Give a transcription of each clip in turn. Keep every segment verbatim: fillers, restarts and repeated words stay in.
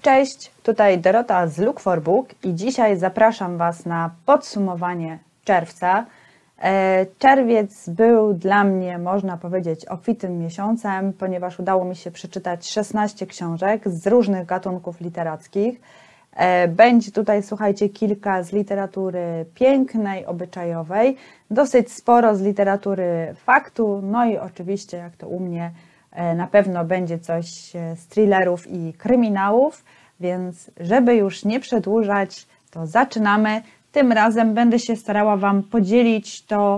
Cześć, tutaj Dorota z Look for Book i dzisiaj zapraszam Was na podsumowanie czerwca. Czerwiec był dla mnie, można powiedzieć, obfitym miesiącem, ponieważ udało mi się przeczytać szesnaście książek z różnych gatunków literackich. Będzie tutaj, słuchajcie, kilka z literatury pięknej, obyczajowej, dosyć sporo z literatury faktu, no i oczywiście, jak to u mnie, na pewno będzie coś z thrillerów i kryminałów, więc żeby już nie przedłużać, to zaczynamy. Tym razem będę się starała Wam podzielić to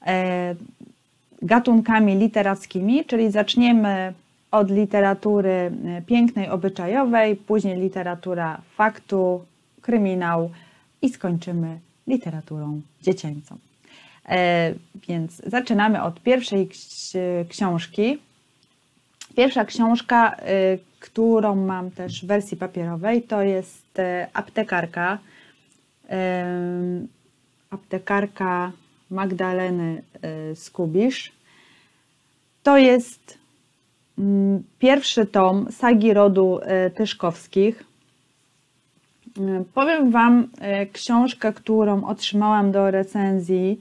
gatunkami literackimi, czyli zaczniemy od literatury pięknej, obyczajowej, później literatura faktu, kryminał i skończymy literaturą dziecięcą. Więc zaczynamy od pierwszej książki. Pierwsza książka, którą mam też w wersji papierowej, to jest Aptekarka. Aptekarka Magdaleny Skubisz. To jest pierwszy tom sagi rodu Tyszkowskich. Powiem Wam książkę, którą otrzymałam do recenzji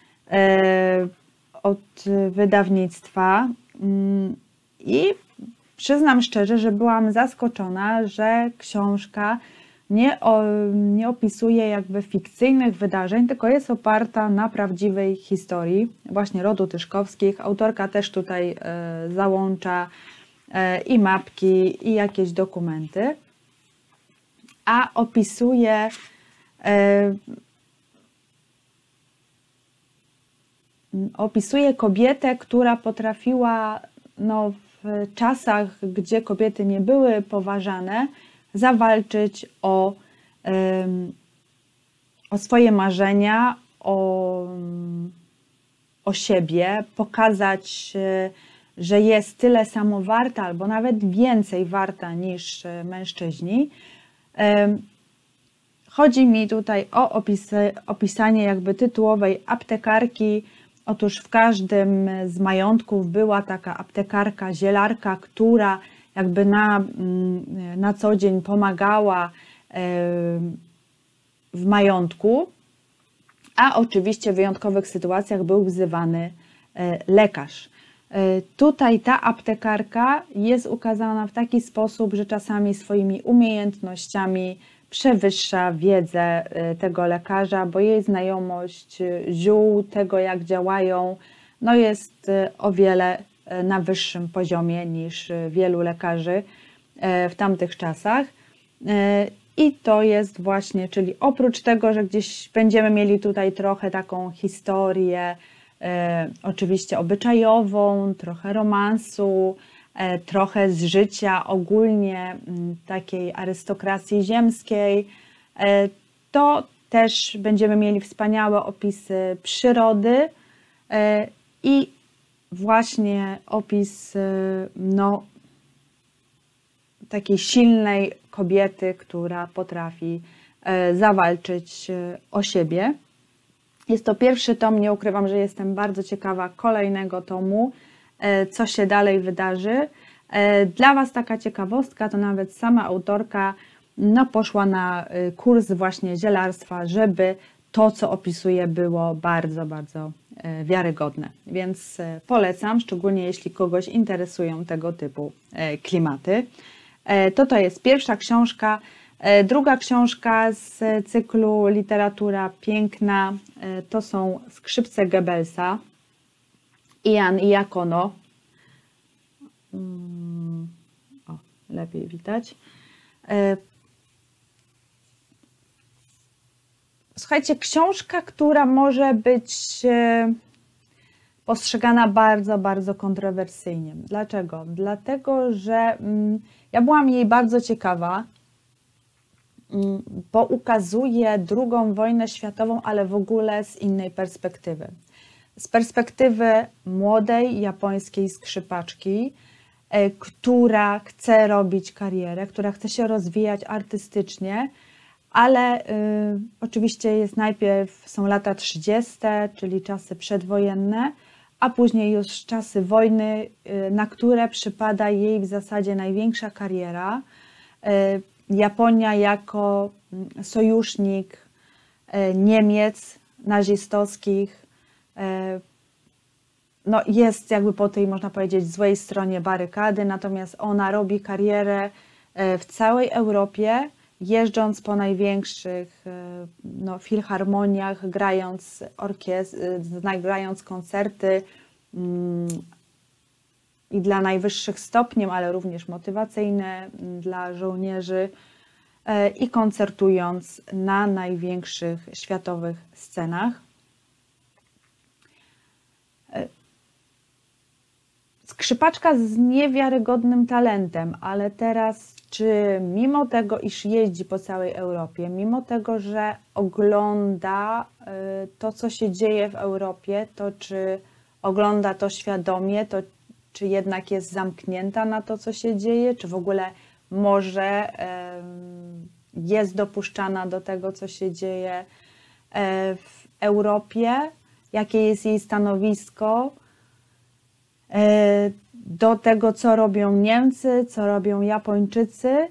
od wydawnictwa i przyznam szczerze, że byłam zaskoczona, że książka nie, nie opisuje jakby fikcyjnych wydarzeń, tylko jest oparta na prawdziwej historii właśnie rodu Tyszkowskich. Autorka też tutaj załącza i mapki, i jakieś dokumenty, a opisuje opisuje kobietę, która potrafiła no, w czasach, gdzie kobiety nie były poważane, zawalczyć o, o swoje marzenia, o, o siebie, pokazać, że jest tyle samo warta, albo nawet więcej warta niż mężczyźni. Chodzi mi tutaj o opisy, opisanie jakby tytułowej aptekarki. Otóż w każdym z majątków była taka aptekarka, zielarka, która jakby na, na co dzień pomagała w majątku, a oczywiście w wyjątkowych sytuacjach był wzywany lekarz. Tutaj ta aptekarka jest ukazana w taki sposób, że czasami swoimi umiejętnościami przewyższa wiedzę tego lekarza, bo jej znajomość ziół, tego jak działają, no jest o wiele na wyższym poziomie niż wielu lekarzy w tamtych czasach. I to jest właśnie, czyli oprócz tego, że gdzieś będziemy mieli tutaj trochę taką historię, oczywiście obyczajową, trochę romansu, trochę z życia ogólnie takiej arystokracji ziemskiej, to też będziemy mieli wspaniałe opisy przyrody i właśnie opis no, takiej silnej kobiety, która potrafi zawalczyć o siebie. Jest to pierwszy tom, nie ukrywam, że jestem bardzo ciekawa kolejnego tomu, co się dalej wydarzy. Dla Was taka ciekawostka, to nawet sama autorka no, poszła na kurs właśnie zielarstwa, żeby to, co opisuje, było bardzo, bardzo wiarygodne. Więc polecam, szczególnie jeśli kogoś interesują tego typu klimaty. To to jest pierwsza książka. Druga książka z cyklu Literatura Piękna to są Skrzypce Goebbelsa. Ian Iacono. O, lepiej widać. Słuchajcie, książka, która może być postrzegana bardzo, bardzo kontrowersyjnie. Dlaczego? Dlatego, że ja byłam jej bardzo ciekawa, bo ukazuje drugą wojnę światową, ale w ogóle z innej perspektywy. Z perspektywy młodej japońskiej skrzypaczki, która chce robić karierę, która chce się rozwijać artystycznie, ale y, oczywiście jest najpierw są lata trzydzieste, czyli czasy przedwojenne, a później już czasy wojny, y, na które przypada jej w zasadzie największa kariera. Y, Japonia jako sojusznik Niemiec nazistowskich no jest jakby po tej, można powiedzieć, złej stronie barykady, natomiast ona robi karierę w całej Europie, jeżdżąc po największych no, filharmoniach, grając, orkiest grając koncerty mm, i dla najwyższych stopni, ale również motywacyjne dla żołnierzy i koncertując na największych światowych scenach. Skrzypaczka z niewiarygodnym talentem, ale teraz czy mimo tego, iż jeździ po całej Europie, mimo tego, że ogląda to, co się dzieje w Europie, to czy ogląda to świadomie, to czy jednak jest zamknięta na to, co się dzieje, czy w ogóle może jest dopuszczana do tego, co się dzieje w Europie, jakie jest jej stanowisko do tego, co robią Niemcy, co robią Japończycy.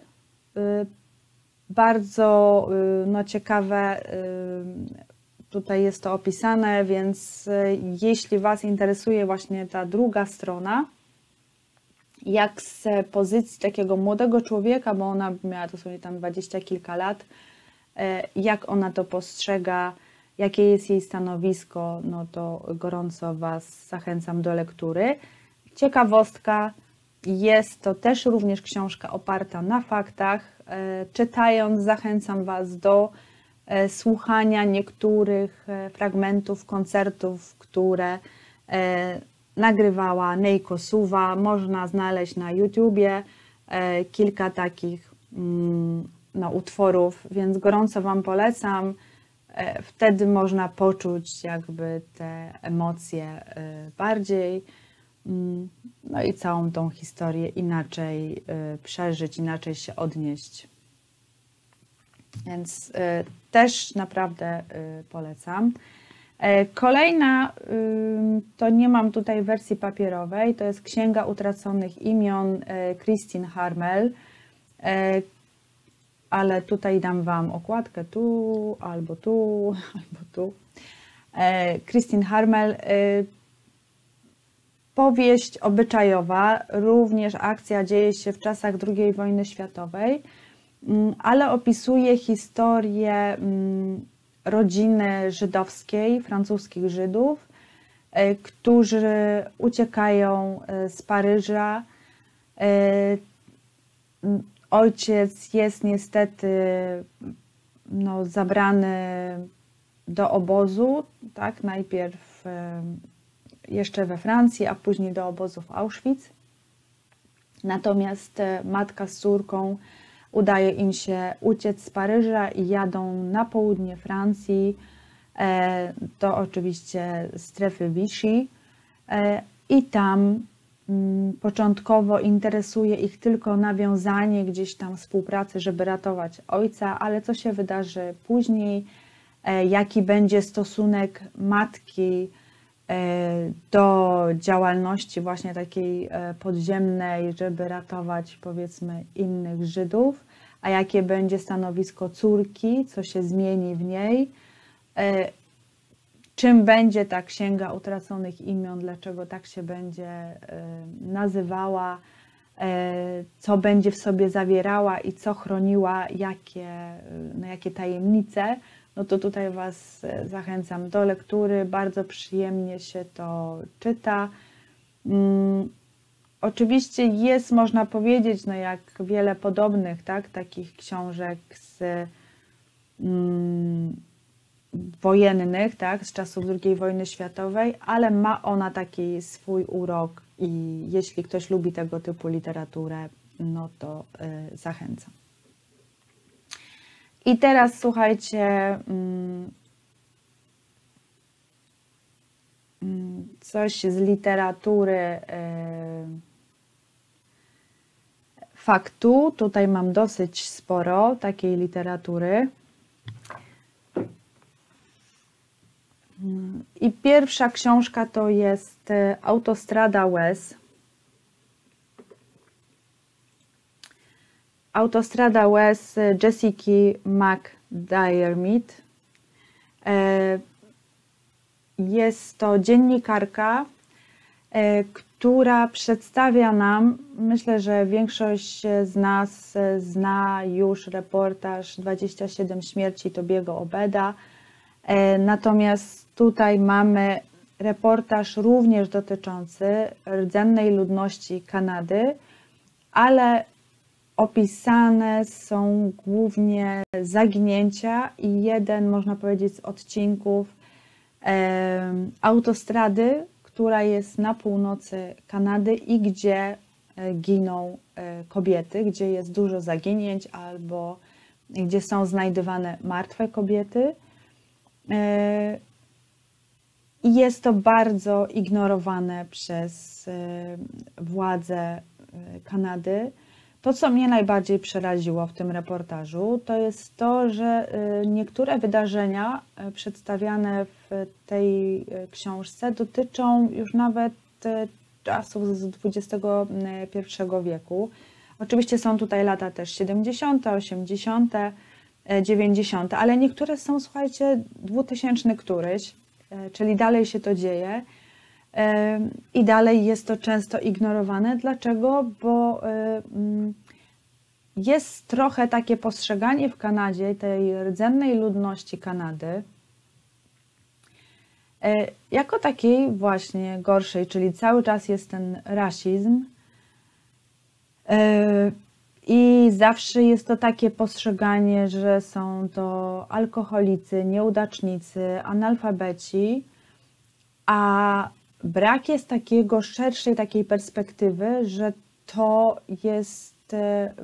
Bardzo no, ciekawe tutaj jest to opisane, więc jeśli Was interesuje właśnie ta druga strona, jak z pozycji takiego młodego człowieka, bo ona miała dosłownie tam dwadzieścia kilka lat, jak ona to postrzega, jakie jest jej stanowisko, no to gorąco Was zachęcam do lektury. Ciekawostka, jest to też również książka oparta na faktach. Czytając zachęcam Was do słuchania niektórych fragmentów koncertów, które nagrywała Neiko Suwa. Można znaleźć na YouTubie kilka takich no, utworów, więc gorąco Wam polecam. Wtedy można poczuć jakby te emocje bardziej, no i całą tą historię inaczej przeżyć, inaczej się odnieść. Więc też naprawdę polecam. Kolejna, to nie mam tutaj wersji papierowej, to jest Księga Utraconych Imion Christine Harmel, ale tutaj dam Wam okładkę tu, albo tu, albo tu. Christine Harmel, powieść obyczajowa, również akcja dzieje się w czasach drugiej wojny światowej, ale opisuje historię rodziny żydowskiej, francuskich Żydów, którzy uciekają z Paryża. Ojciec jest niestety no, zabrany do obozu, tak, najpierw jeszcze we Francji, a później do obozu w Auschwitz. Natomiast matka z córką udaje im się uciec z Paryża i jadą na południe Francji, do oczywiście strefy Vichy, i tam początkowo interesuje ich tylko nawiązanie gdzieś tam współpracy, żeby ratować ojca, ale co się wydarzy później, jaki będzie stosunek matki do działalności właśnie takiej podziemnej, żeby ratować powiedzmy innych Żydów, a jakie będzie stanowisko córki, co się zmieni w niej, czym będzie ta Księga Utraconych Imion, dlaczego tak się będzie nazywała, co będzie w sobie zawierała i co chroniła, jakie, no jakie tajemnice, no to tutaj Was zachęcam do lektury, bardzo przyjemnie się to czyta. Hmm, oczywiście jest, można powiedzieć, no jak wiele podobnych, tak, takich książek z hmm, wojennych, tak, z czasów drugiej wojny światowej, ale ma ona taki swój urok i jeśli ktoś lubi tego typu literaturę, no to y, zachęcam. I teraz słuchajcie, coś z literatury faktu. Tutaj mam dosyć sporo takiej literatury. I pierwsza książka to jest Autostrada łez. Autostrada łez Jessica McDiarmid. Jest to dziennikarka, która przedstawia nam, myślę, że większość z nas zna już reportaż dwadzieścia siedem śmierci Tobiego Obeda, natomiast tutaj mamy reportaż również dotyczący rdzennej ludności Kanady, ale opisane są głównie zaginięcia i jeden, można powiedzieć, z odcinków e, autostrady, która jest na północy Kanady i gdzie giną kobiety, gdzie jest dużo zaginięć albo gdzie są znajdywane martwe kobiety. I jest to bardzo ignorowane przez władze Kanady. To, co mnie najbardziej przeraziło w tym reportażu, to jest to, że niektóre wydarzenia przedstawiane w tej książce dotyczą już nawet czasów z dwudziestego pierwszego wieku. Oczywiście są tutaj lata też siedemdziesiąte, osiemdziesiąte, dziewięćdziesiąte, ale niektóre są, słuchajcie, dwutysięczny któryś, czyli dalej się to dzieje. I dalej jest to często ignorowane. Dlaczego? Bo jest trochę takie postrzeganie w Kanadzie tej rdzennej ludności Kanady jako takiej właśnie gorszej, czyli cały czas jest ten rasizm i zawsze jest to takie postrzeganie, że są to alkoholicy, nieudacznicy, analfabeci, a brak jest takiego szerszej takiej perspektywy, że to jest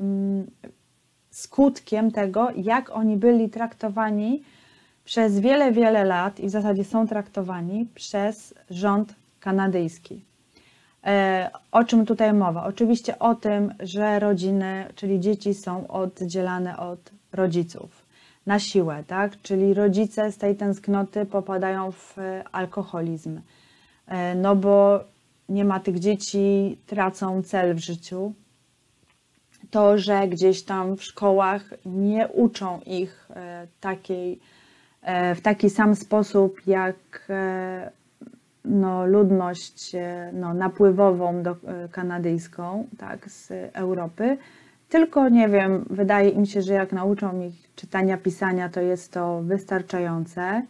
skutkiem tego, jak oni byli traktowani przez wiele, wiele lat i w zasadzie są traktowani przez rząd kanadyjski. O czym tutaj mowa? Oczywiście o tym, że rodziny, czyli dzieci są oddzielane od rodziców na siłę, tak? Czyli rodzice z tej tęsknoty popadają w alkoholizm. No bo nie ma tych dzieci, tracą cel w życiu. To, że gdzieś tam w szkołach nie uczą ich takiej, w taki sam sposób jak no, ludność no, napływową do, kanadyjską, tak, z Europy, tylko nie wiem, wydaje im się, że jak nauczą ich czytania, pisania, to jest to wystarczające.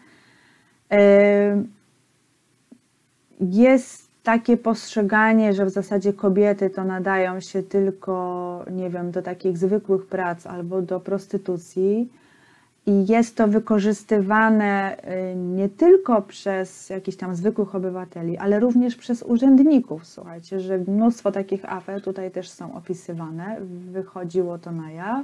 Jest takie postrzeganie, że w zasadzie kobiety to nadają się tylko, nie wiem, do takich zwykłych prac albo do prostytucji. I jest to wykorzystywane nie tylko przez jakichś tam zwykłych obywateli, ale również przez urzędników. Słuchajcie, że mnóstwo takich afer tutaj też są opisywane, wychodziło to na jaw.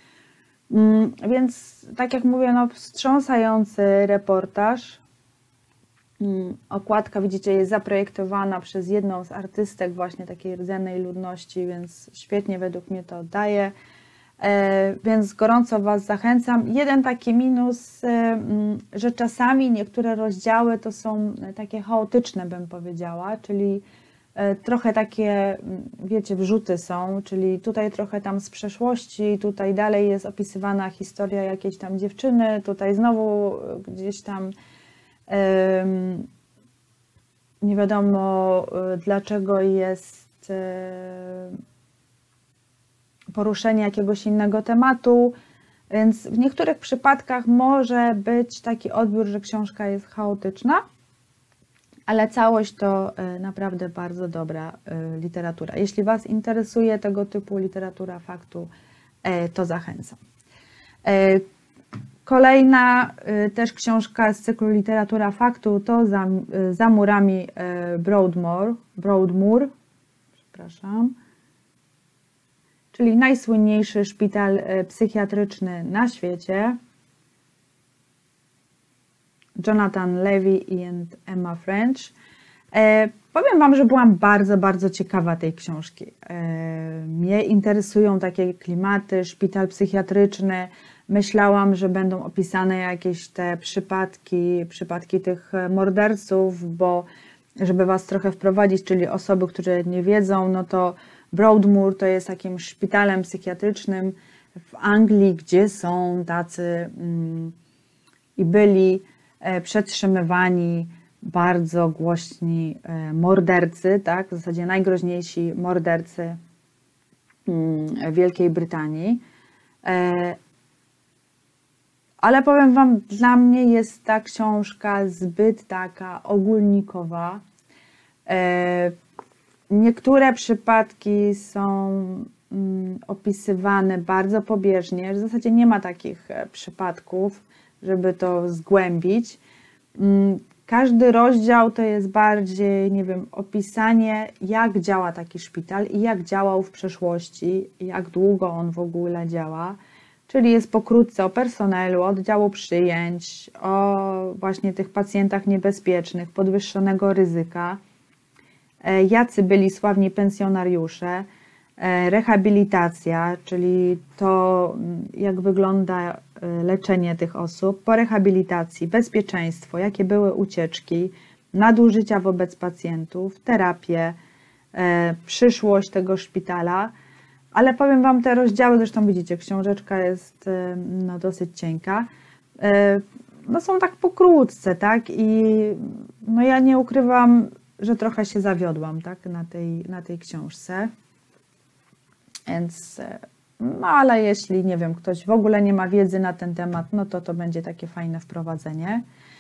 Więc tak jak mówię, no, wstrząsający reportaż. Okładka, widzicie, jest zaprojektowana przez jedną z artystek właśnie takiej rdzennej ludności, więc świetnie według mnie to oddaje. Więc gorąco Was zachęcam. Jeden taki minus, że czasami niektóre rozdziały to są takie chaotyczne, bym powiedziała, czyli trochę takie, wiecie, wrzuty są, czyli tutaj trochę tam z przeszłości, tutaj dalej jest opisywana historia jakiejś tam dziewczyny, tutaj znowu gdzieś tam nie wiadomo dlaczego jest poruszenie jakiegoś innego tematu, więc w niektórych przypadkach może być taki odbiór, że książka jest chaotyczna, ale całość to naprawdę bardzo dobra literatura. Jeśli Was interesuje tego typu literatura faktu, to zachęcam. Kolejna też książka z cyklu Literatura Faktu to Za, za murami Broadmoor, Broadmoor, przepraszam, czyli najsłynniejszy szpital psychiatryczny na świecie. Jonathan Levy i Emma French. E, powiem Wam, że byłam bardzo, bardzo ciekawa tej książki. E, mnie interesują takie klimaty, szpital psychiatryczny. Myślałam, że będą opisane jakieś te przypadki, przypadki tych morderców, bo żeby Was trochę wprowadzić, czyli osoby, które nie wiedzą, no to Broadmoor to jest takim szpitalem psychiatrycznym w Anglii, gdzie są tacy mm, i byli e, przetrzymywani bardzo głośni e, mordercy, tak? W zasadzie najgroźniejsi mordercy mm, Wielkiej Brytanii. E, ale powiem Wam, dla mnie jest ta książka zbyt taka ogólnikowa. E, niektóre przypadki są mm, opisywane bardzo pobieżnie. W zasadzie nie ma takich e, przypadków, żeby to zgłębić. Mm, każdy rozdział to jest bardziej, nie wiem, opisanie, jak działa taki szpital i jak działał w przeszłości, jak długo on w ogóle działa. Czyli jest pokrótce o personelu, oddziału przyjęć, o właśnie tych pacjentach niebezpiecznych, podwyższonego ryzyka, jacy byli sławni pensjonariusze, rehabilitacja, czyli to, jak wygląda leczenie tych osób, po rehabilitacji, bezpieczeństwo, jakie były ucieczki, nadużycia wobec pacjentów, terapię, przyszłość tego szpitala. Ale powiem Wam, te rozdziały, zresztą widzicie, książeczka jest no, dosyć cienka, no, są tak pokrótce, tak? I no, ja nie ukrywam, że trochę się zawiodłam, tak? na, tej, na tej książce. Więc, no ale jeśli, nie wiem, ktoś w ogóle nie ma wiedzy na ten temat, no to to będzie takie fajne wprowadzenie.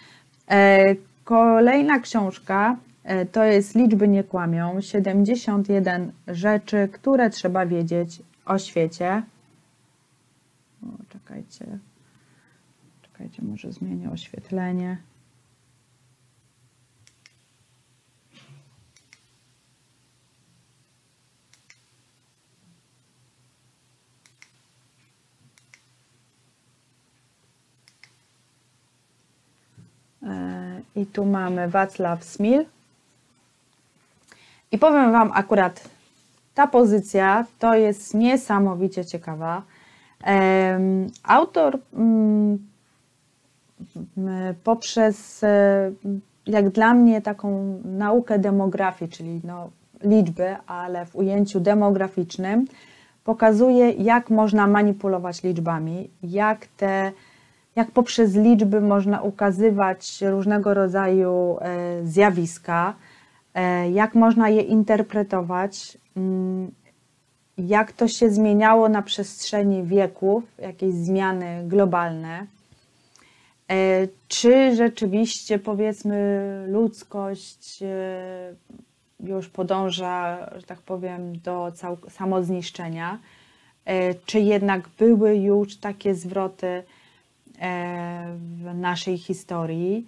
Kolejna książka to jest Liczby nie kłamią, siedemdziesiąt jeden rzeczy, które trzeba wiedzieć o świecie. O, czekajcie, czekajcie, może zmienię oświetlenie. I tu mamy Wacław Smil. I powiem Wam, akurat ta pozycja to jest niesamowicie ciekawa. Autor poprzez, jak dla mnie, taką naukę demografii, czyli no, liczby, ale w ujęciu demograficznym, pokazuje, jak można manipulować liczbami, jak te jak poprzez liczby można ukazywać różnego rodzaju zjawiska, jak można je interpretować, jak to się zmieniało na przestrzeni wieków, jakieś zmiany globalne, czy rzeczywiście, powiedzmy, ludzkość już podąża, że tak powiem, do samozniszczenia, czy jednak były już takie zwroty w naszej historii.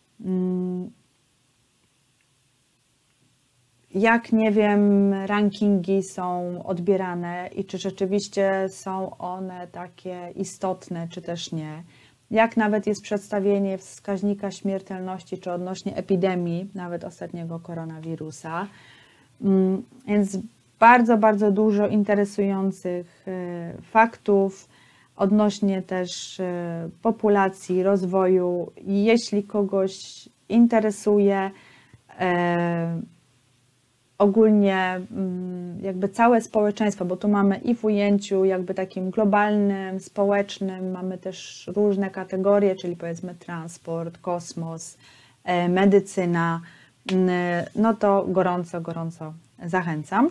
Jak, nie wiem, rankingi są odbierane i czy rzeczywiście są one takie istotne, czy też nie. Jak nawet jest przedstawienie wskaźnika śmiertelności, czy odnośnie epidemii, nawet ostatniego koronawirusa. Więc bardzo, bardzo dużo interesujących faktów odnośnie też populacji, rozwoju. I jeśli kogoś interesuje e, ogólnie jakby całe społeczeństwo, bo tu mamy i w ujęciu jakby takim globalnym, społecznym, mamy też różne kategorie, czyli powiedzmy transport, kosmos, e, medycyna, no to gorąco, gorąco zachęcam.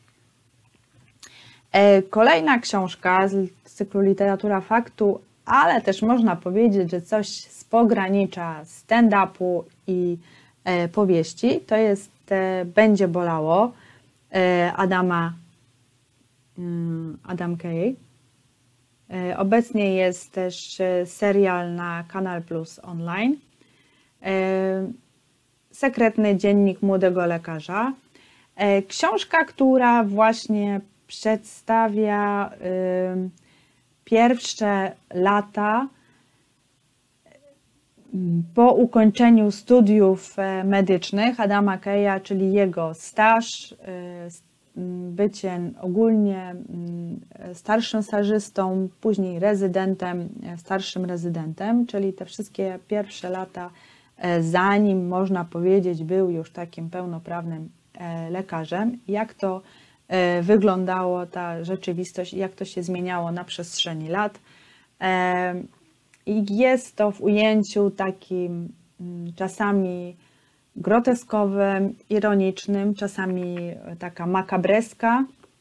Kolejna książka z cyklu Literatura Faktu, ale też można powiedzieć, że coś z pogranicza stand-upu i powieści, to jest Będzie bolało Adama Adam Kay. Obecnie jest też serial na Kanal Plus Online. Sekretny dziennik młodego lekarza. Książka, która właśnie przedstawia y, pierwsze lata po ukończeniu studiów medycznych Adama Kaya, czyli jego staż, y, bycie ogólnie y, starszym stażystą, później rezydentem, starszym rezydentem, czyli te wszystkie pierwsze lata, y, zanim można powiedzieć był już takim pełnoprawnym y, lekarzem, jak to wyglądało ta rzeczywistość i jak to się zmieniało na przestrzeni lat. I jest to w ujęciu takim czasami groteskowym, ironicznym, czasami taka makabreska.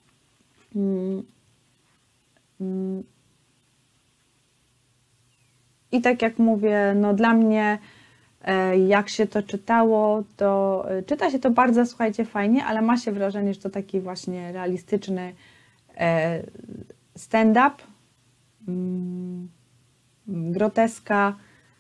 I tak jak mówię, no dla mnie, jak się to czytało, to czyta się to bardzo, słuchajcie, fajnie, ale ma się wrażenie, że to taki właśnie realistyczny stand-up, groteska.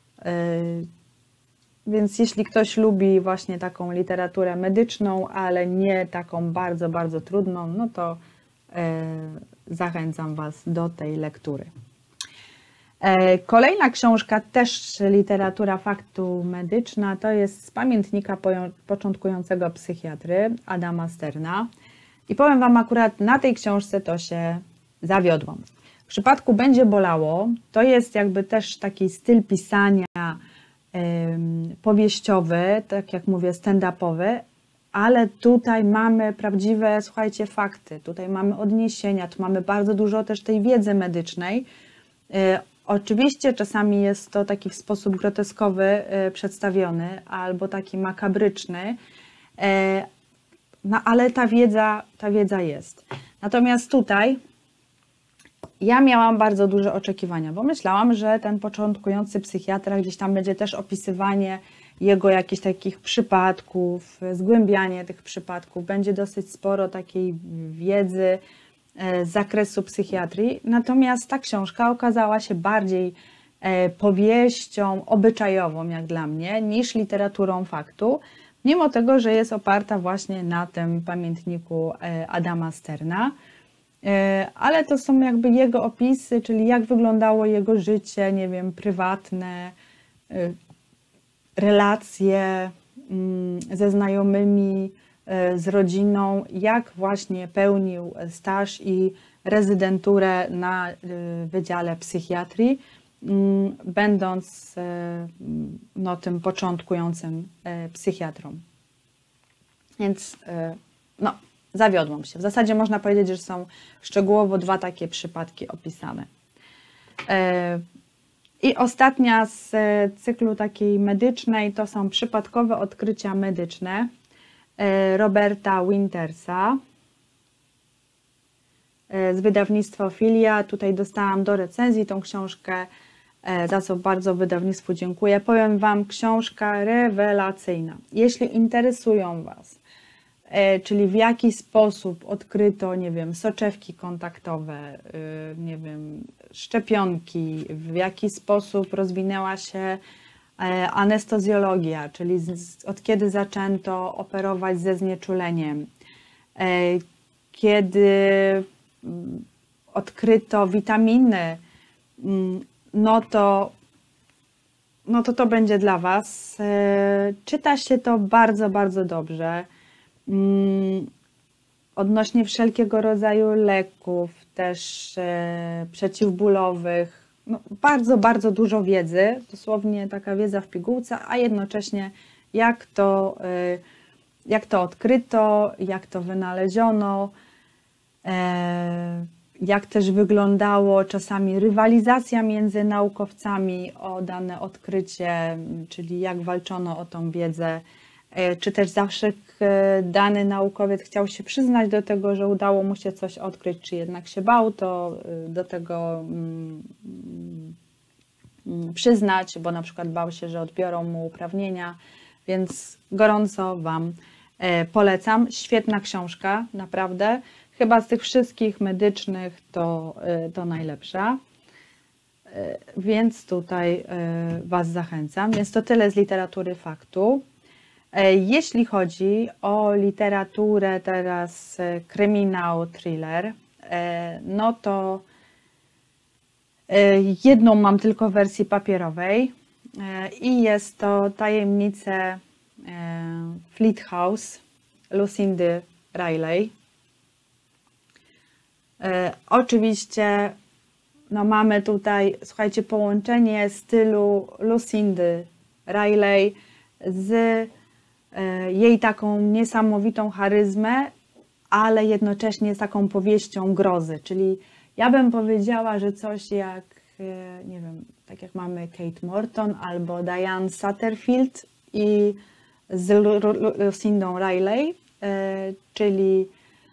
Więc jeśli ktoś lubi właśnie taką literaturę medyczną, ale nie taką bardzo, bardzo trudną, no to zachęcam Was do tej lektury. Kolejna książka, też literatura faktu medyczna, to jest z pamiętnika początkującego psychiatry Adama Sterna. I powiem Wam, akurat na tej książce to się zawiodłam. W przypadku Będzie bolało, to jest jakby też taki styl pisania powieściowy, tak jak mówię, stand-upowy, ale tutaj mamy prawdziwe, słuchajcie, fakty, tutaj mamy odniesienia, tu mamy bardzo dużo też tej wiedzy medycznej. Oczywiście czasami jest to taki w sposób groteskowy przedstawiony albo taki makabryczny, no ale ta wiedza, ta wiedza jest. Natomiast tutaj ja miałam bardzo duże oczekiwania, bo myślałam, że ten początkujący psychiatra gdzieś tam będzie też opisywanie jego jakichś takich przypadków, zgłębianie tych przypadków, będzie dosyć sporo takiej wiedzy z zakresu psychiatrii. Natomiast ta książka okazała się bardziej powieścią obyczajową, jak dla mnie, niż literaturą faktu, mimo tego, że jest oparta właśnie na tym pamiętniku Adama Sterna. Ale to są jakby jego opisy, czyli jak wyglądało jego życie, nie wiem, prywatne, relacje ze znajomymi, z rodziną, jak właśnie pełnił staż i rezydenturę na Wydziale Psychiatrii, będąc no, tym początkującym psychiatrą. Więc no, zawiodłam się. W zasadzie można powiedzieć, że są szczegółowo dwa takie przypadki opisane. I ostatnia z cyklu takiej medycznej to są przypadkowe odkrycia medyczne Roberta Wintersa z wydawnictwa Filia. Tutaj dostałam do recenzji tą książkę, za co bardzo wydawnictwu dziękuję. Powiem Wam, książka rewelacyjna. Jeśli interesują Was, czyli w jaki sposób odkryto, nie wiem, soczewki kontaktowe, nie wiem, szczepionki, w jaki sposób rozwinęła się anestezjologia, czyli z, od kiedy zaczęto operować ze znieczuleniem, kiedy odkryto witaminy, no to, no to to będzie dla Was. Czyta się to bardzo, bardzo dobrze. Odnośnie wszelkiego rodzaju leków, też przeciwbólowych, no, bardzo, bardzo dużo wiedzy, dosłownie taka wiedza w pigułce, a jednocześnie jak to, jak to odkryto, jak to wynaleziono, jak też wyglądało czasami rywalizacja między naukowcami o dane odkrycie, czyli jak walczono o tą wiedzę, czy też zawsze dany naukowiec chciał się przyznać do tego, że udało mu się coś odkryć, czy jednak się bał to do tego przyznać, bo na przykład bał się, że odbiorą mu uprawnienia, więc gorąco Wam polecam. Świetna książka, naprawdę. Chyba z tych wszystkich medycznych to, to najlepsza, więc tutaj Was zachęcam. Więc to tyle z literatury faktu. Jeśli chodzi o literaturę teraz kryminał, thriller, no to jedną mam tylko w wersji papierowej i jest to Tajemnice Fleet House Lucindy Riley. Oczywiście no mamy tutaj, słuchajcie, połączenie stylu Lucindy Riley z jej taką niesamowitą charyzmę, ale jednocześnie z taką powieścią grozy, czyli ja bym powiedziała, że coś jak, nie wiem, tak jak mamy Kate Morton albo Diane Satterfield i z Lucindą Riley, czyli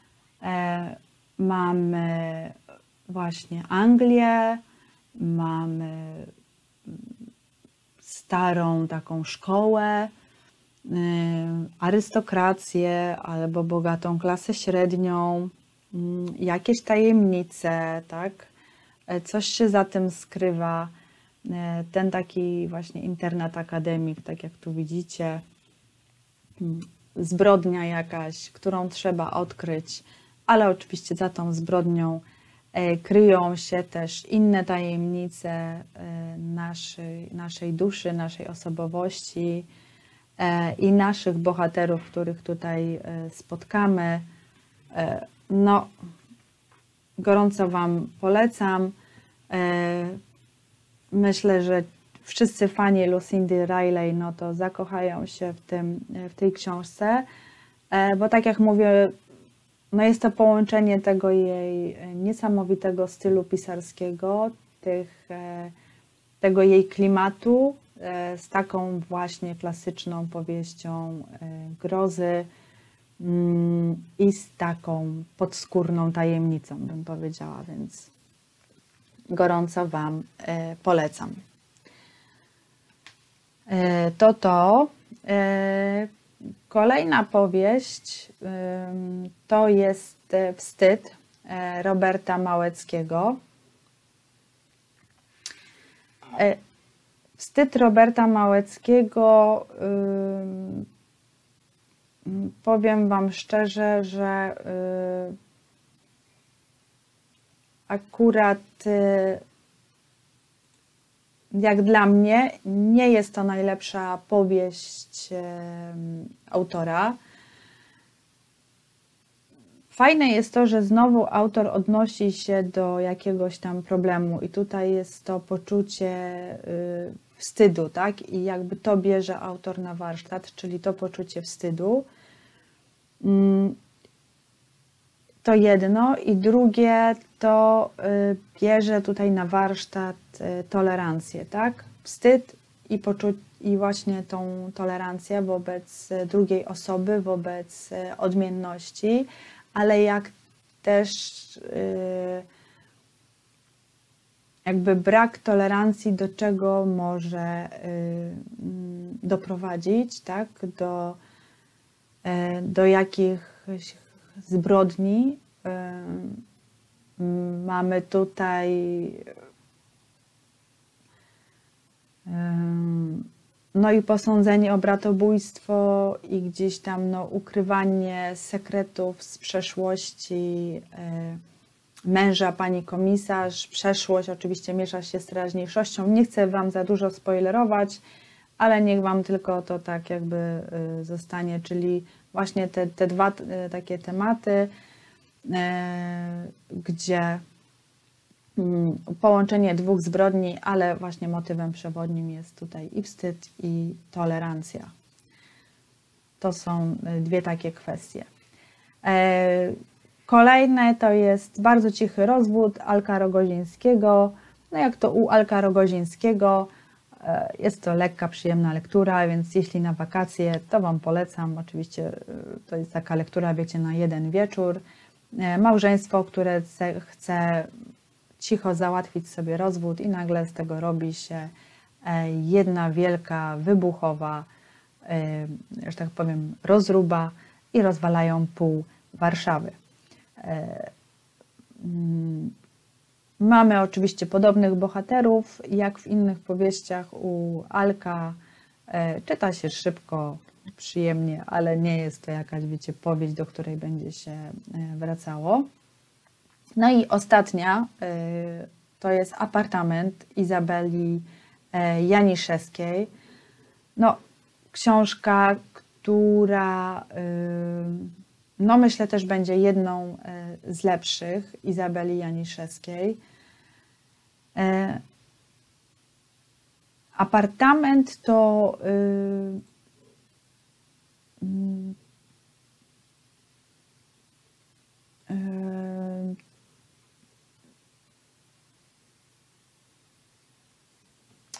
mamy właśnie Anglię, mamy starą taką szkołę, arystokrację albo bogatą klasę średnią, jakieś tajemnice, tak? Coś się za tym skrywa. Ten taki właśnie internat akademik, tak jak tu widzicie, zbrodnia jakaś, którą trzeba odkryć, ale oczywiście za tą zbrodnią kryją się też inne tajemnice naszej, naszej duszy, naszej osobowości i naszych bohaterów, których tutaj spotkamy. No, gorąco Wam polecam. Myślę, że wszyscy fani Lucindy Riley no to zakochają się w, tym, w tej książce, bo tak jak mówię, no jest to połączenie tego jej niesamowitego stylu pisarskiego, tych, tego jej klimatu z taką właśnie klasyczną powieścią grozy i z taką podskórną tajemnicą, bym powiedziała, więc gorąco Wam polecam. To to. Kolejna powieść to jest Wstyd Roberta Małeckiego. Wstyd Roberta Małeckiego, powiem Wam szczerze, że akurat jak dla mnie nie jest to najlepsza powieść autora. Fajne jest to, że znowu autor odnosi się do jakiegoś tam problemu i tutaj jest to poczucie wstydu, tak? I jakby to bierze autor na warsztat, czyli to poczucie wstydu. To jedno i drugie to bierze tutaj na warsztat tolerancję, tak? Wstyd i, poczu- i właśnie tą tolerancję wobec drugiej osoby, wobec odmienności, ale jak też jakby brak tolerancji do czego może doprowadzić, tak? Do, do jakichś zbrodni. Mamy tutaj no i posądzenie o bratobójstwo i gdzieś tam no, ukrywanie sekretów z przeszłości męża pani komisarz. Przeszłość oczywiście miesza się z teraźniejszością. Nie chcę Wam za dużo spoilerować, ale niech Wam tylko to tak jakby zostanie, czyli właśnie te, te dwa takie tematy, gdzie połączenie dwóch zbrodni, ale właśnie motywem przewodnim jest tutaj i wstyd, i tolerancja. To są dwie takie kwestie. Kolejne to jest Bardzo cichy rozwód Alka Rogozińskiego. No jak to u Alka Rogozińskiego, jest to lekka, przyjemna lektura, więc jeśli na wakacje, to Wam polecam. Oczywiście to jest taka lektura, wiecie, na jeden wieczór. Małżeństwo, które chce cicho załatwić sobie rozwód i nagle z tego robi się jedna wielka, wybuchowa, że tak powiem, rozruba i rozwalają pół Warszawy. Mamy oczywiście podobnych bohaterów, jak w innych powieściach u Alka. Czyta się szybko, przyjemnie, ale nie jest to jakaś, wiecie, powieść, do której będzie się wracało. No i ostatnia to jest Apartament Izabeli Janiszewskiej. No, książka, która no myślę też będzie jedną z lepszych Izabeli Janiszewskiej. Apartament to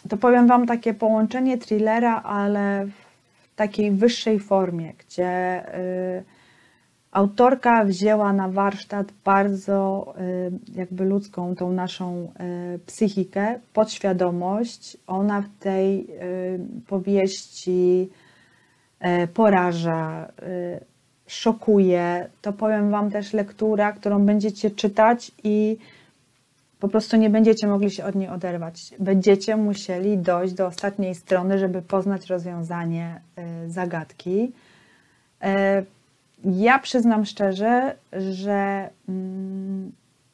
to powiem Wam takie połączenie thrillera, ale w takiej wyższej formie, gdzie y, autorka wzięła na warsztat bardzo y, jakby ludzką, tą naszą y, psychikę, podświadomość. Ona w tej y, powieści y, poraża, y, szokuje. To powiem Wam też lektura, którą będziecie czytać i po prostu nie będziecie mogli się od niej oderwać. Będziecie musieli dojść do ostatniej strony, żeby poznać rozwiązanie y, zagadki. Y, Ja przyznam szczerze, że mm,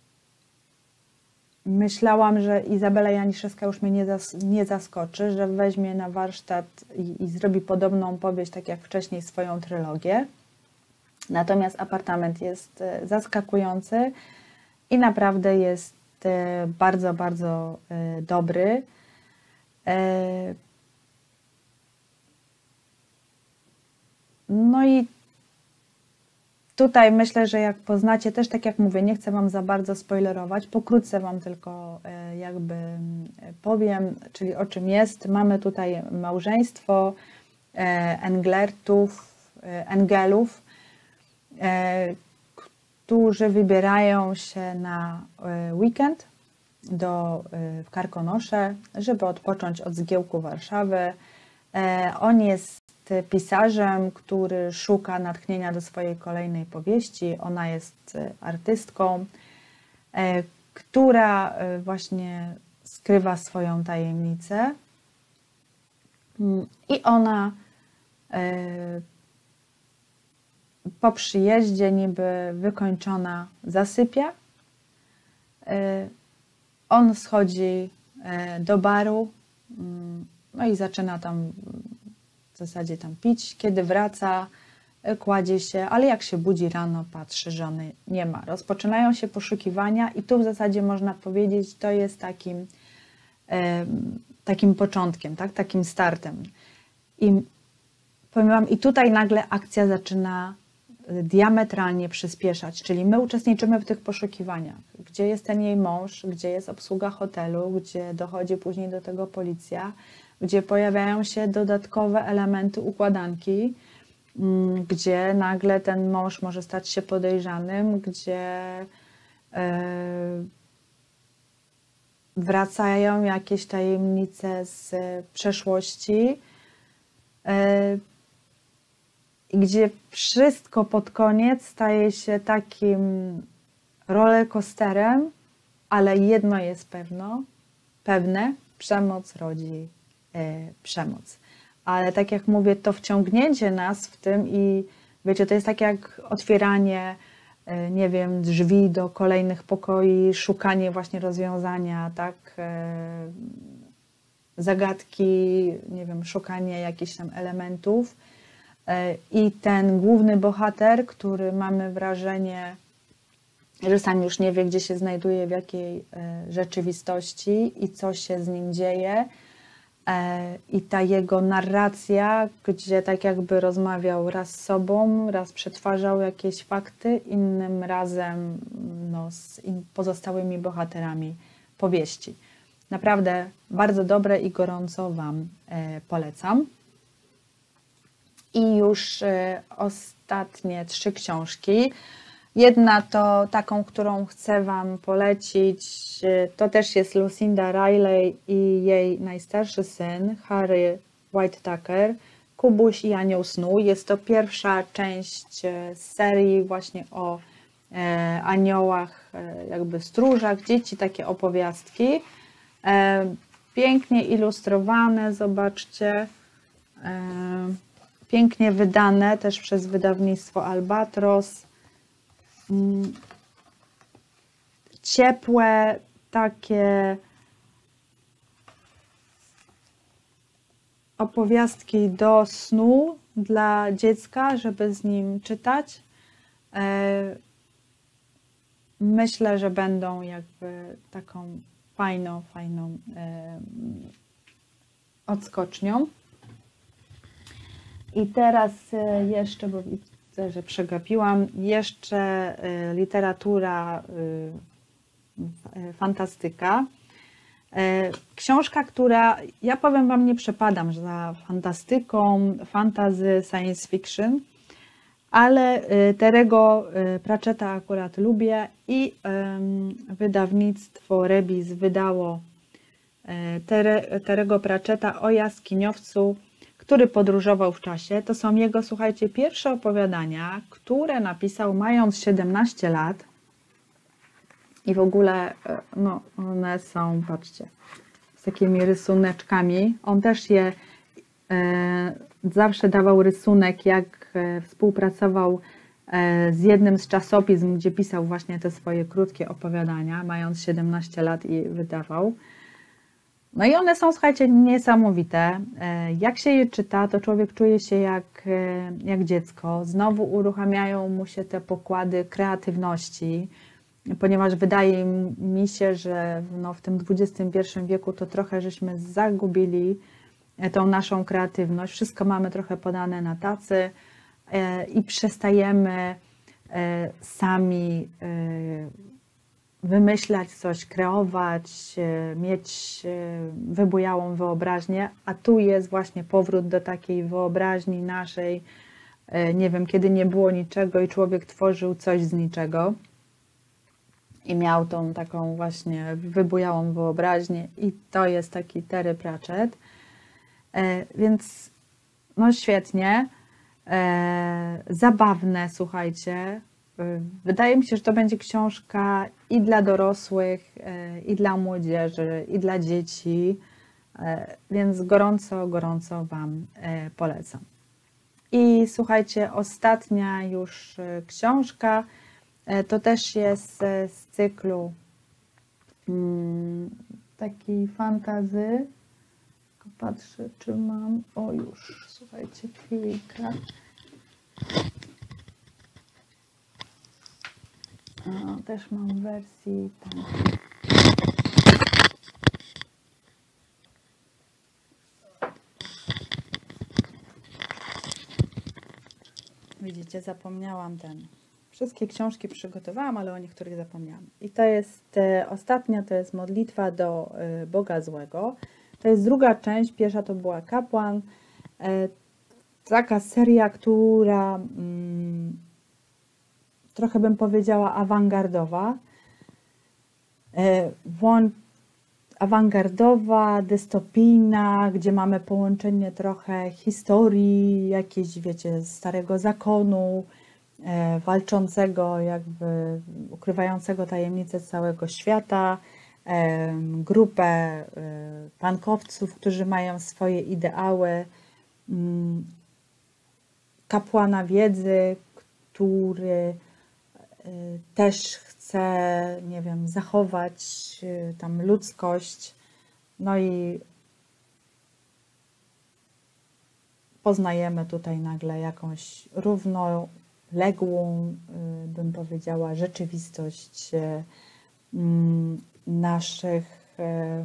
myślałam, że Izabela Janiszewska już mnie nie, zas nie zaskoczy, że weźmie na warsztat i, i zrobi podobną powieść, tak jak wcześniej swoją trylogię. Natomiast Apartament jest zaskakujący i naprawdę jest bardzo, bardzo dobry. No i tutaj myślę, że jak poznacie, też tak jak mówię, nie chcę Wam za bardzo spoilerować, pokrótce Wam tylko jakby powiem, czyli o czym jest. Mamy tutaj małżeństwo Englertów, Engelów, którzy wybierają się na weekend do, w Karkonosze, żeby odpocząć od zgiełku Warszawy. On jest pisarzem, który szuka natchnienia do swojej kolejnej powieści. Ona jest artystką, która właśnie skrywa swoją tajemnicę i ona po przyjeździe niby wykończona zasypia. On schodzi do baru, no i zaczyna tam w zasadzie tam pić. Kiedy wraca, kładzie się, ale jak się budzi rano, patrzy, żony nie ma. Rozpoczynają się poszukiwania i tu w zasadzie można powiedzieć, to jest takim, takim początkiem, tak? Takim startem. I powiem Wam, i tutaj nagle akcja zaczyna diametralnie przyspieszać, czyli my uczestniczymy w tych poszukiwaniach, gdzie jest ten jej mąż, gdzie jest obsługa hotelu, gdzie dochodzi później do tego policja, gdzie pojawiają się dodatkowe elementy układanki, gdzie nagle ten mąż może stać się podejrzanym, gdzie wracają jakieś tajemnice z przeszłości, gdzie wszystko pod koniec staje się takim rollercoasterem, ale jedno jest pewno, pewne, przemoc rodzi e, przemoc. Ale tak jak mówię, to wciągnięcie nas w tym i wiecie, to jest tak jak otwieranie, e, nie wiem, drzwi do kolejnych pokoi, szukanie właśnie rozwiązania, tak, e, zagadki, nie wiem, szukanie jakichś tam elementów. I ten główny bohater, który mamy wrażenie, że sam już nie wie, gdzie się znajduje, w jakiej rzeczywistości i co się z nim dzieje. I ta jego narracja, gdzie tak jakby rozmawiał raz z sobą, raz przetwarzał jakieś fakty, innym razem no, z pozostałymi bohaterami powieści. Naprawdę bardzo dobre i gorąco Wam polecam. I już ostatnie trzy książki. Jedna to taką, którą chcę Wam polecić, to też jest Lucinda Riley i jej najstarszy syn, Harry Whitaker, Kubuś i Anioł Snu. Jest to pierwsza część serii właśnie o aniołach, jakby stróżach, dzieci, takie opowiastki. Pięknie ilustrowane, zobaczcie. Pięknie wydane też przez wydawnictwo Albatros. Ciepłe, takie opowiastki do snu dla dziecka, żeby z nim czytać. Myślę, że będą jakby taką fajną, fajną odskocznią. I teraz jeszcze, bo widzę, że przegapiłam, jeszcze literatura fantastyka. książka, która, ja powiem Wam, nie przepadam za fantastyką, fantasy, science fiction, ale Terry'ego Pratchetta akurat lubię i wydawnictwo Rebis wydało Terry'ego Pratchetta o jaskiniowcu, który podróżował w czasie. To są jego, słuchajcie, pierwsze opowiadania, które napisał mając siedemnaście lat i w ogóle no, one są, patrzcie, z takimi rysuneczkami. On też je e, zawsze dawał rysunek, jak e, współpracował e, z jednym z czasopism, gdzie pisał właśnie te swoje krótkie opowiadania, mając siedemnaście lat i wydawał. No i one są, słuchajcie, niesamowite. Jak się je czyta, to człowiek czuje się jak, jak dziecko. Znowu uruchamiają mu się te pokłady kreatywności, ponieważ wydaje mi się, że no w tym dwudziestym pierwszym wieku to trochę żeśmy zagubili tą naszą kreatywność. Wszystko mamy trochę podane na tacy i przestajemy sami wymyślać coś, kreować, mieć wybujałą wyobraźnię, a tu jest właśnie powrót do takiej wyobraźni naszej, nie wiem, kiedy nie było niczego i człowiek tworzył coś z niczego i miał tą taką właśnie wybujałą wyobraźnię i to jest taki Terry Pratchett, więc no świetnie, zabawne, słuchajcie. Wydaje mi się, że to będzie książka i dla dorosłych, i dla młodzieży, i dla dzieci, więc gorąco, gorąco Wam polecam. I słuchajcie, ostatnia już książka, to też jest z cyklu takiej fantasy. Patrzę, czy mam, o już, słuchajcie, chwilkę. O, też mam w wersji tam. Widzicie, zapomniałam ten. Wszystkie książki przygotowałam, ale o niektórych zapomniałam. I to jest e, ostatnia, to jest Modlitwa do e, Boga Złego. To jest druga część, pierwsza to była Kapłan. E, taka seria, która mm, trochę bym powiedziała awangardowa. E, włą- awangardowa, dystopijna, gdzie mamy połączenie trochę historii, jakieś, wiecie, starego zakonu, e, walczącego, jakby ukrywającego tajemnice całego świata, e, grupę e, pankowców, którzy mają swoje ideały, m, kapłana wiedzy, który e, też chce, nie wiem, zachować e, tam ludzkość, no i poznajemy tutaj nagle jakąś równoległą, e, bym powiedziała, rzeczywistość e, m, naszych e,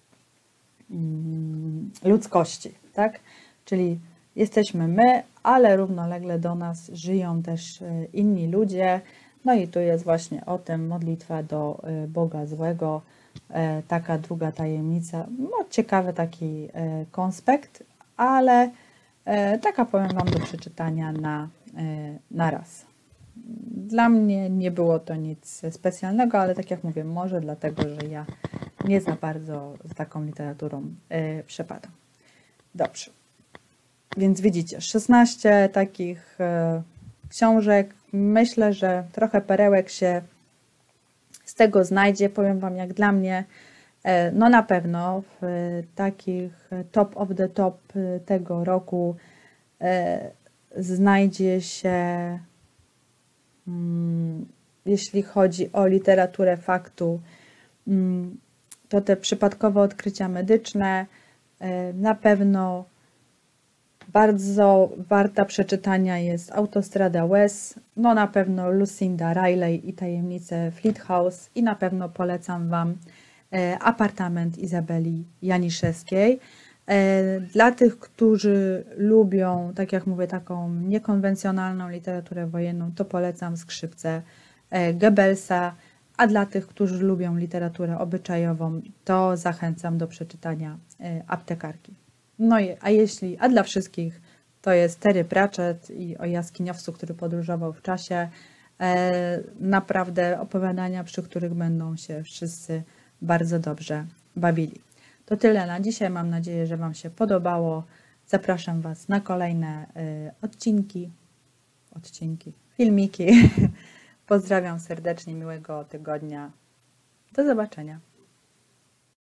m, ludzkości, tak? Czyli jesteśmy my, ale równolegle do nas żyją też e, inni ludzie. No i tu jest właśnie o tym Modlitwa do e, Boga Złego, e, taka druga tajemnica. No, ciekawy taki e, konspekt, ale e, taka, powiem Wam, do przeczytania na, e, na raz. Dla mnie nie było to nic specjalnego, ale tak jak mówię, może dlatego, że ja nie za bardzo z taką literaturą e, przepadam. Dobrze. Więc widzicie, szesnaście takich e, książek. Myślę, że trochę perełek się z tego znajdzie. Powiem Wam, jak dla mnie, e, no na pewno w e, takich top of the top e, tego roku e, znajdzie się, mm, jeśli chodzi o literaturę faktu, mm, to te przypadkowe odkrycia medyczne, e, na pewno bardzo warta przeczytania jest Autostrada łez, no na pewno Lucinda Riley i Tajemnice Fleet House i na pewno polecam Wam e, Apartament Izabeli Janiszewskiej. E, dla tych, którzy lubią, tak jak mówię, taką niekonwencjonalną literaturę wojenną, to polecam Skrzypce e, Goebbelsa. a dla tych, którzy lubią literaturę obyczajową, to zachęcam do przeczytania Aptekarki. No i, a jeśli, a dla wszystkich to jest Terry Pratchett i o jaskiniowcu, który podróżował w czasie. E, naprawdę opowiadania, przy których będą się wszyscy bardzo dobrze bawili. To tyle na dzisiaj. Mam nadzieję, że Wam się podobało. Zapraszam Was na kolejne y, odcinki, odcinki, filmiki. Pozdrawiam serdecznie, miłego tygodnia. Do zobaczenia.